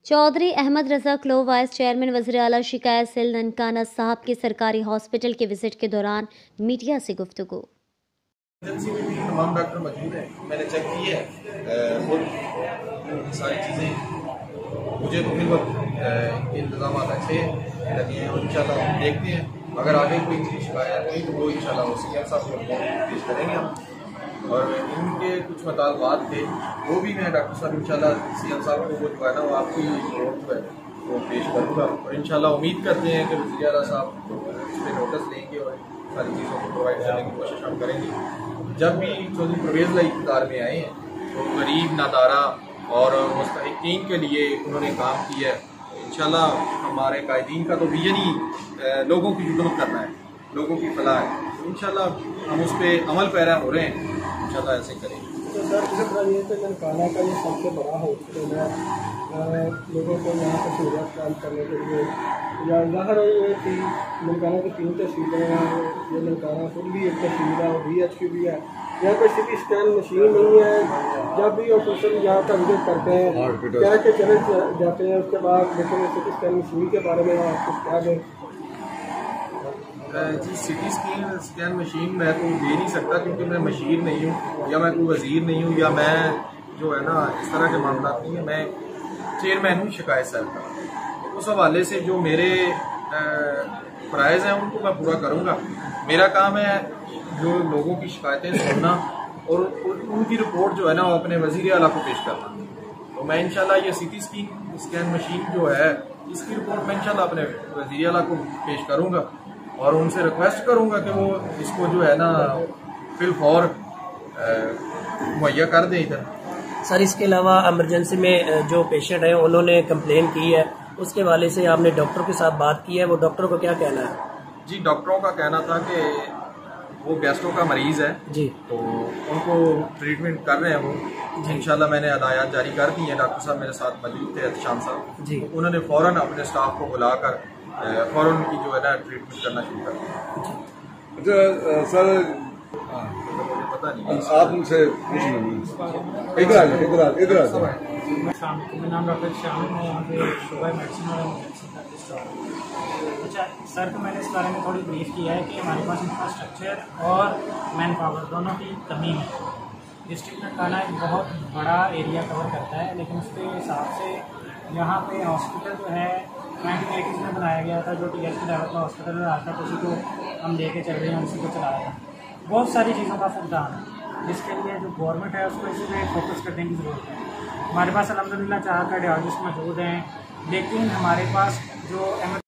चौधरी अहमद रजा क्लो vice chairman वज़ीर-ए-आला शिकायत सेल ननकाना साहब के सरकारी हॉस्पिटल के विजिट के दौरान मीडिया से गुफ्तगू। एजेंसी में भी तमाम डॉक्टर मौजूद हैं, मैंने चेक की है और सारी चीज़ें मुझे तो फिर वक्त इनके इंतजाम अच्छे लगे हैं और इंशाल्लाह हम देखते हैं अगर आगे कोई चीज़ शिकायत हुई तो वो इंशाल्लाह सीएम साहब को पेश करेंगे हम। और इनके कुछ मुतालबात थे वो भी मैं डॉक्टर साहब इंशाल्लाह सीएम साहब को वो जो है ना वो आपकी रिपोर्ट जो है वो पेश करूँगा और इंशाल्लाह उम्मीद करते हैं कि वज़ीर-ए-आला साहब इस पर नोटिस लेंगे और सारी चीज़ों को प्रोवाइड करने की कोशिश हम करेंगे। जब भी चौधरी परवेज़ लाई इक़्तिदार में आए हैं तो गरीब नादारा और मुस्तहिक़ीन के लिए उन्होंने काम किया है। इंशाल्लाह हमारे कायदीन का तो विजन ही लोगों की खिदमत करना है, लोगों की फलाह है। तो इंशाल्लाह हम उस पर अमल पैरा हो रहे हैं, इंशाल्लाह ऐसे करेंगे। तो सर इसी तरह ये तो ननकाना का ये सबसे बड़ा हॉस्पिटल है, लोगों को यहाँ पर सहूलियत काम करने के लिए या ज़ाहिर है ये कि ननकाना की 3 तहसीलें हैं, ये ननकाना खुद भी एक तहसील है और BHQ भी है। यहाँ पर सिटी स्कैन मशीन नहीं है, जब भी ऑपरेशन यहाँ पर विजिट करते हैं क्या के चले जाते हैं उसके बाद, लेकिन सिटी स्कैन मशीन के बारे में आप कुछ क्या दें? जी सिटी स्कैन मशीन मैं तो दे नहीं सकता क्योंकि मैं मशीर नहीं हूँ या मैं कोई वज़ीर नहीं हूँ या मैं जो है ना इस तरह के मामला नहीं है। मैं चेयरमैन हूँ शिकायत सेल का। उस हवाले से जो मेरे फ़राइज़ हैं उनको मैं पूरा करूँगा। मेरा काम है जो लोगों की शिकायतें सुनना और उनकी रिपोर्ट जो है ना वो अपने वज़ीर-ए-आला को पेश करना। तो मैं इंशाल्लाह ये सिटी स्कैन मशीन जो है इसकी रिपोर्ट मैं इंशाल्लाह अपने वज़ीर-ए-आला को पेश करूँगा और उनसे रिक्वेस्ट करूँगा कि वो इसको जो है ना फिलफौर मुहैया कर दें इधर। सर इसके अलावा इमरजेंसी में जो पेशेंट है उन्होंने कंप्लेन की है, उसके वाले से आपने डॉक्टर के साथ बात की है, वो डॉक्टर को क्या कहना है? जी डॉक्टरों का कहना था कि वो गैस्ट्रो का मरीज़ है जी, तो उनको ट्रीटमेंट कर रहे हैं वो। इंशाल्लाह मैंने हदायत जारी कर दी है। डॉक्टर साहब मेरे साथ मौजूद थे एहतशाम साहब जी, उन्होंने फ़ौरन अपने स्टाफ को बुलाकर फ़ौरन उनकी जो है ना ट्रीटमेंट करना शुरू कर दिया। अच्छा सर पता नहीं आप उनसे पूछ लीजिए। इधर मेरा नाम डॉक्टर श्याम है, यहाँ पे शुगर मेडिसिन और इमरजेंसी का स्टॉक। अच्छा सर, तो मैंने इस बारे में थोड़ी ब्रीफ किया है कि हमारे पास इंफ्रास्ट्रक्चर और मैन पावर दोनों की कमी है। डिस्ट्रिक्ट ननकाना एक बहुत बड़ा एरिया कवर करता है, लेकिन उसके हिसाब से यहाँ पे हॉस्पिटल जो है 1980s में बनाया गया था, जो TS के लेवल का हॉस्पिटल रहा था, उसी को हम लेके चल रहे हैं, उसी को चला रहे हैं। बहुत सारी चीज़ों का फुकदान है जिसके लिए जो गवर्नमेंट है उसको इसी पर फोकस करने की ज़रूरत है। हमारे पास अल्हम्दुलिल्लाह 4 कार्डियोलॉजिस्ट मौजूद हैं, लेकिन हमारे पास जो